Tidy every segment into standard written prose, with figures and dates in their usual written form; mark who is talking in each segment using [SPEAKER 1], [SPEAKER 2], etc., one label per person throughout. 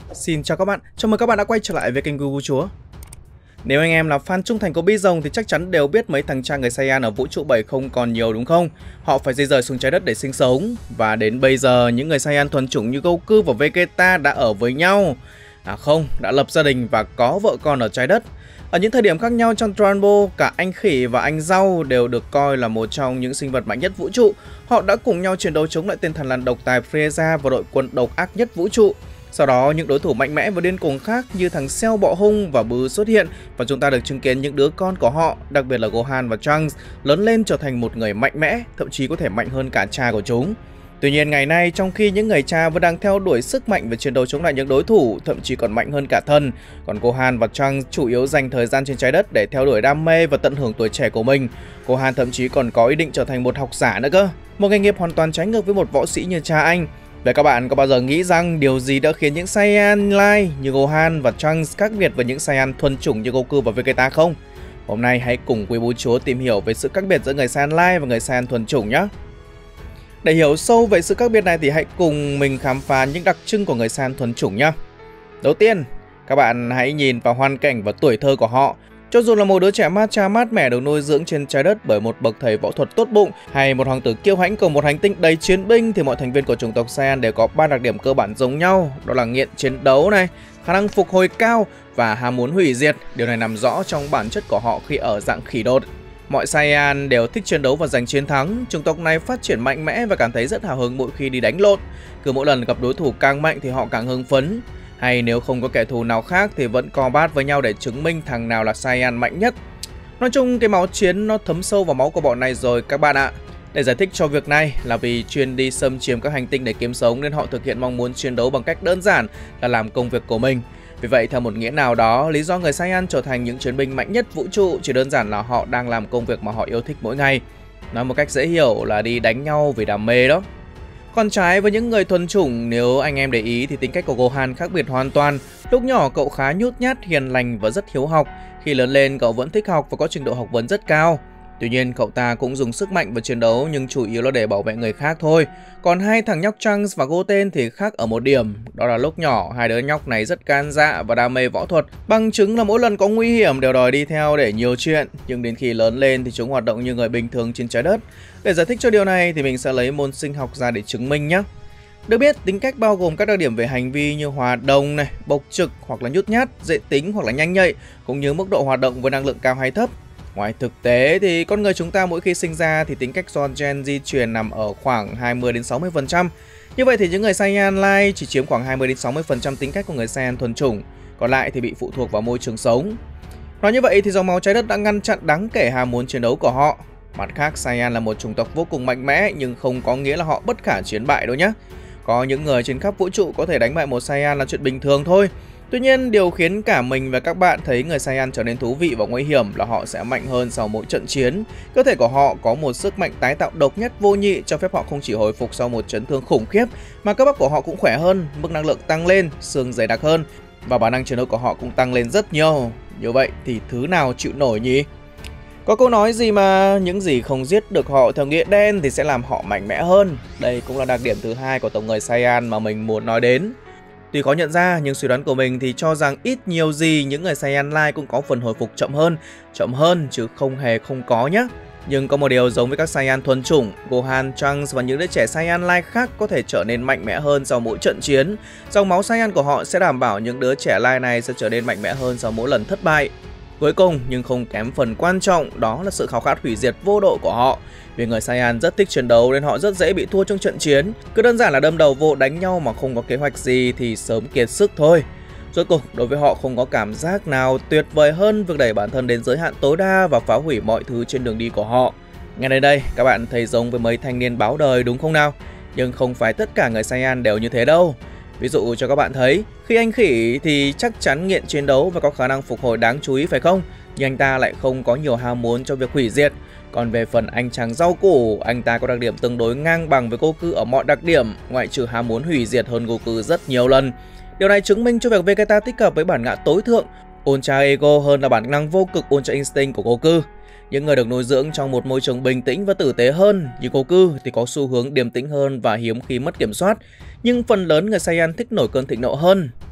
[SPEAKER 1] Xin chào các bạn, chào mừng các bạn đã quay trở lại với kênh Gu Chúa. Nếu anh em là fan trung thành của Bí Rồng thì chắc chắn đều biết mấy thằng cha người Saiyan ở vũ trụ 7 không còn nhiều đúng không? Họ phải di rời xuống trái đất để sinh sống. Và đến bây giờ những người Saiyan thuần chủng như Goku và Vegeta đã ở với nhau. Đã lập gia đình và có vợ con ở trái đất. Ở những thời điểm khác nhau trong Dragon Ball, cả anh khỉ và anh rau đều được coi là một trong những sinh vật mạnh nhất vũ trụ. Họ đã cùng nhau chiến đấu chống lại tên thần lằn độc tài Frieza và đội quân độc ác nhất vũ trụ. Sau đó những đối thủ mạnh mẽ và điên cuồng khác như thằng Cell bọ hung và Buu xuất hiện và chúng ta được chứng kiến những đứa con của họ, đặc biệt là Gohan và Trunks, lớn lên trở thành một người mạnh mẽ, thậm chí có thể mạnh hơn cả cha của chúng. Tuy nhiên ngày nay, trong khi những người cha vẫn đang theo đuổi sức mạnh và chiến đấu chống lại những đối thủ, thậm chí còn mạnh hơn cả thân, còn Gohan và Trunks chủ yếu dành thời gian trên trái đất để theo đuổi đam mê và tận hưởng tuổi trẻ của mình. Gohan thậm chí còn có ý định trở thành một học giả nữa cơ, một nghề nghiệp hoàn toàn trái ngược với một võ sĩ như cha anh. Vậy các bạn có bao giờ nghĩ rằng điều gì đã khiến những Saiyan Light như Gohan và Trunks khác biệt với những Saiyan thuần chủng như Goku và Vegeta không? Hôm nay hãy cùng quý bố chúa tìm hiểu về sự khác biệt giữa người Saiyan Light và người Saiyan thuần chủng nhé. Để hiểu sâu về sự khác biệt này thì hãy cùng mình khám phá những đặc trưng của người Saiyan thuần chủng nhé. Đầu tiên, các bạn hãy nhìn vào hoàn cảnh và tuổi thơ của họ. Cho dù là một đứa trẻ mát cha mát mẻ được nuôi dưỡng trên trái đất bởi một bậc thầy võ thuật tốt bụng hay một hoàng tử kiêu hãnh của một hành tinh đầy chiến binh thì mọi thành viên của chủng tộc Saiyan đều có 3 đặc điểm cơ bản giống nhau, đó là nghiện chiến đấu này, khả năng phục hồi cao và ham muốn hủy diệt. Điều này nằm rõ trong bản chất của họ khi ở dạng khỉ đột. Mọi Saiyan đều thích chiến đấu và giành chiến thắng. Chủng tộc này phát triển mạnh mẽ và cảm thấy rất hào hứng mỗi khi đi đánh lộn. Cứ mỗi lần gặp đối thủ càng mạnh thì họ càng hưng phấn. Hay nếu không có kẻ thù nào khác thì vẫn co bát với nhau để chứng minh thằng nào là Saiyan mạnh nhất. Nói chung cái máu chiến nó thấm sâu vào máu của bọn này rồi các bạn ạ. Để giải thích cho việc này là vì chuyên đi xâm chiếm các hành tinh để kiếm sống nên họ thực hiện mong muốn chiến đấu bằng cách đơn giản là làm công việc của mình. Vì vậy theo một nghĩa nào đó, lý do người Saiyan trở thành những chiến binh mạnh nhất vũ trụ chỉ đơn giản là họ đang làm công việc mà họ yêu thích mỗi ngày. Nói một cách dễ hiểu là đi đánh nhau vì đam mê đó. Còn trái với những người thuần chủng, nếu anh em để ý thì tính cách của Gohan khác biệt hoàn toàn. Lúc nhỏ cậu khá nhút nhát, hiền lành và rất hiếu học. Khi lớn lên cậu vẫn thích học và có trình độ học vấn rất cao. Tuy nhiên cậu ta cũng dùng sức mạnh và chiến đấu nhưng chủ yếu là để bảo vệ người khác thôi. Còn hai thằng nhóc Trunks và Goten thì khác ở một điểm, đó là lúc nhỏ hai đứa nhóc này rất gan dạ và đam mê võ thuật. Bằng chứng là mỗi lần có nguy hiểm đều đòi đi theo để nhiều chuyện, nhưng đến khi lớn lên thì chúng hoạt động như người bình thường trên trái đất. Để giải thích cho điều này thì mình sẽ lấy môn sinh học ra để chứng minh nhé. Được biết, tính cách bao gồm các đặc điểm về hành vi như hòa đồng này, bộc trực hoặc là nhút nhát, dễ tính hoặc là nhanh nhạy, cũng như mức độ hoạt động với năng lượng cao hay thấp. Ngoài thực tế thì con người chúng ta mỗi khi sinh ra thì tính cách do gen di truyền nằm ở khoảng 20-60%. Như vậy thì những người Saiyan Light chỉ chiếm khoảng 20-60% tính cách của người Saiyan thuần chủng, còn lại thì bị phụ thuộc vào môi trường sống. Nói như vậy thì dòng máu trái đất đã ngăn chặn đáng kể ham muốn chiến đấu của họ. Mặt khác, Saiyan là một chủng tộc vô cùng mạnh mẽ nhưng không có nghĩa là họ bất khả chiến bại đâu nhé. Có những người trên khắp vũ trụ có thể đánh bại một Saiyan là chuyện bình thường thôi. Tuy nhiên, điều khiến cả mình và các bạn thấy người Saiyan trở nên thú vị và nguy hiểm là họ sẽ mạnh hơn sau mỗi trận chiến. Cơ thể của họ có một sức mạnh tái tạo độc nhất vô nhị, cho phép họ không chỉ hồi phục sau một chấn thương khủng khiếp mà cơ bắp của họ cũng khỏe hơn, mức năng lượng tăng lên, xương dày đặc hơn và bản năng chiến đấu của họ cũng tăng lên rất nhiều. Như vậy thì thứ nào chịu nổi nhỉ? Có câu nói gì mà những gì không giết được họ theo nghĩa đen thì sẽ làm họ mạnh mẽ hơn. Đây cũng là đặc điểm thứ hai của tộc người Saiyan mà mình muốn nói đến. Tuy khó nhận ra nhưng suy đoán của mình thì cho rằng ít nhiều gì những người Saiyan Light cũng có phần hồi phục chậm hơn chứ không hề không có nhé. Nhưng có một điều giống với các Saiyan thuần chủng, Gohan, Trunks và những đứa trẻ Saiyan Light khác có thể trở nên mạnh mẽ hơn sau mỗi trận chiến. Dòng máu Saiyan của họ sẽ đảm bảo những đứa trẻ Light này sẽ trở nên mạnh mẽ hơn sau mỗi lần thất bại. Cuối cùng nhưng không kém phần quan trọng đó là sự khao khát hủy diệt vô độ của họ. Vì người Saiyan rất thích chiến đấu nên họ rất dễ bị thua trong trận chiến. Cứ đơn giản là đâm đầu vô đánh nhau mà không có kế hoạch gì thì sớm kiệt sức thôi. Rốt cuộc đối với họ không có cảm giác nào tuyệt vời hơn việc đẩy bản thân đến giới hạn tối đa và phá hủy mọi thứ trên đường đi của họ. Nghe đến đây các bạn thấy giống với mấy thanh niên báo đời đúng không nào? Nhưng không phải tất cả người Saiyan đều như thế đâu. Ví dụ cho các bạn thấy, khi anh khỉ thì chắc chắn nghiện chiến đấu và có khả năng phục hồi đáng chú ý phải không? Nhưng anh ta lại không có nhiều ham muốn cho việc hủy diệt. Còn về phần anh chàng rau củ, anh ta có đặc điểm tương đối ngang bằng với Goku ở mọi đặc điểm, ngoại trừ ham muốn hủy diệt hơn Goku rất nhiều lần. Điều này chứng minh cho việc Vegeta thích hợp với bản ngã tối thượng, Ultra Ego hơn là bản năng vô cực Ultra Instinct của Goku. Những người được nuôi dưỡng trong một môi trường bình tĩnh và tử tế hơn như Goku thì có xu hướng điềm tĩnh hơn và hiếm khi mất kiểm soát. Nhưng phần lớn người Saiyan thích nổi cơn thịnh nộ hơn.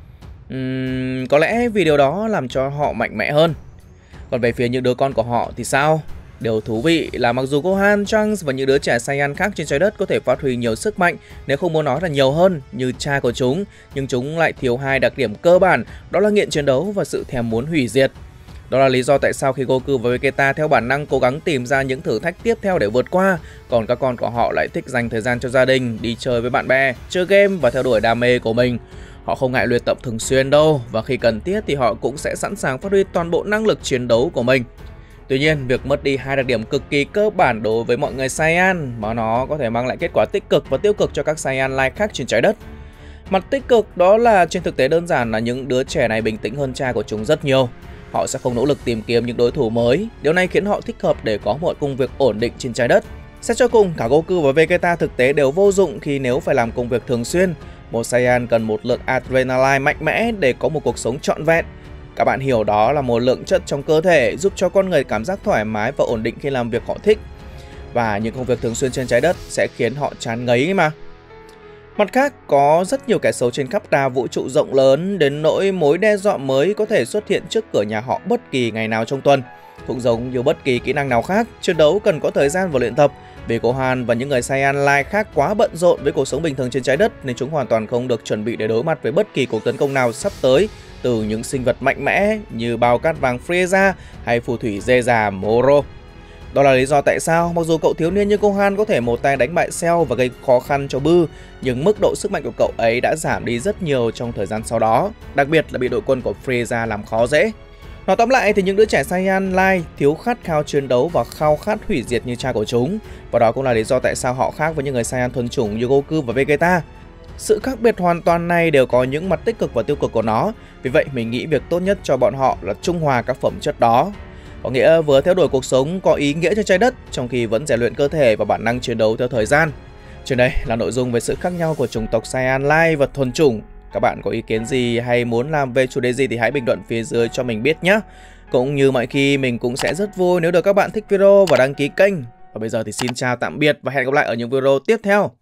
[SPEAKER 1] Có lẽ vì điều đó làm cho họ mạnh mẽ hơn. Còn về phía những đứa con của họ thì sao? Điều thú vị là mặc dù Gohan, Trunks và những đứa trẻ Saiyan khác trên trái đất có thể phát huy nhiều sức mạnh, nếu không muốn nói là nhiều hơn như cha của chúng, nhưng chúng lại thiếu hai đặc điểm cơ bản, đó là nghiện chiến đấu và sự thèm muốn hủy diệt. Đó là lý do tại sao khi Goku và Vegeta theo bản năng cố gắng tìm ra những thử thách tiếp theo để vượt qua, còn các con của họ lại thích dành thời gian cho gia đình, đi chơi với bạn bè, chơi game và theo đuổi đam mê của mình. Họ không ngại luyện tập thường xuyên đâu, và khi cần thiết thì họ cũng sẽ sẵn sàng phát huy toàn bộ năng lực chiến đấu của mình. Tuy nhiên, việc mất đi hai đặc điểm cực kỳ cơ bản đối với mọi người Saiyan mà nó có thể mang lại kết quả tích cực và tiêu cực cho các Saiyan Light khác trên trái đất. Mặt tích cực đó là trên thực tế đơn giản là những đứa trẻ này bình tĩnh hơn cha của chúng rất nhiều. Họ sẽ không nỗ lực tìm kiếm những đối thủ mới, điều này khiến họ thích hợp để có một công việc ổn định trên trái đất. Xét cho cùng, cả Goku và Vegeta thực tế đều vô dụng khi nếu phải làm công việc thường xuyên. Một Saiyan cần một lượng adrenaline mạnh mẽ để có một cuộc sống trọn vẹn. Các bạn hiểu đó là một lượng chất trong cơ thể giúp cho con người cảm giác thoải mái và ổn định khi làm việc họ thích. Và những công việc thường xuyên trên trái đất sẽ khiến họ chán ngấy mà. Mặt khác, có rất nhiều kẻ xấu trên khắp đa vũ trụ rộng lớn đến nỗi mối đe dọa mới có thể xuất hiện trước cửa nhà họ bất kỳ ngày nào trong tuần. Cũng giống như bất kỳ kỹ năng nào khác, chiến đấu cần có thời gian và luyện tập. Vì Gohan và những người Saiyan Light khác quá bận rộn với cuộc sống bình thường trên trái đất nên chúng hoàn toàn không được chuẩn bị để đối mặt với bất kỳ cuộc tấn công nào sắp tới từ những sinh vật mạnh mẽ như bao cát vàng Frieza hay phù thủy dê già Moro. Đó là lý do tại sao mặc dù cậu thiếu niên như Gohan có thể một tay đánh bại Cell và gây khó khăn cho Buu, nhưng mức độ sức mạnh của cậu ấy đã giảm đi rất nhiều trong thời gian sau đó, đặc biệt là bị đội quân của Frieza làm khó dễ. Nói tóm lại thì những đứa trẻ Saiyan Light thiếu khát khao chiến đấu và khao khát hủy diệt như cha của chúng, và đó cũng là lý do tại sao họ khác với những người Saiyan thuần chủng như Goku và Vegeta. Sự khác biệt hoàn toàn này đều có những mặt tích cực và tiêu cực của nó, vì vậy mình nghĩ việc tốt nhất cho bọn họ là trung hòa các phẩm chất đó. Có nghĩa vừa theo đuổi cuộc sống có ý nghĩa trên trái đất, trong khi vẫn rèn luyện cơ thể và bản năng chiến đấu theo thời gian. Trên đây là nội dung về sự khác nhau của chủng tộc Saiyan Light và thuần chủng. Các bạn có ý kiến gì hay muốn làm về chủ đề gì thì hãy bình luận phía dưới cho mình biết nhé. Cũng như mọi khi, mình cũng sẽ rất vui nếu được các bạn thích video và đăng ký kênh. Và bây giờ thì xin chào tạm biệt và hẹn gặp lại ở những video tiếp theo.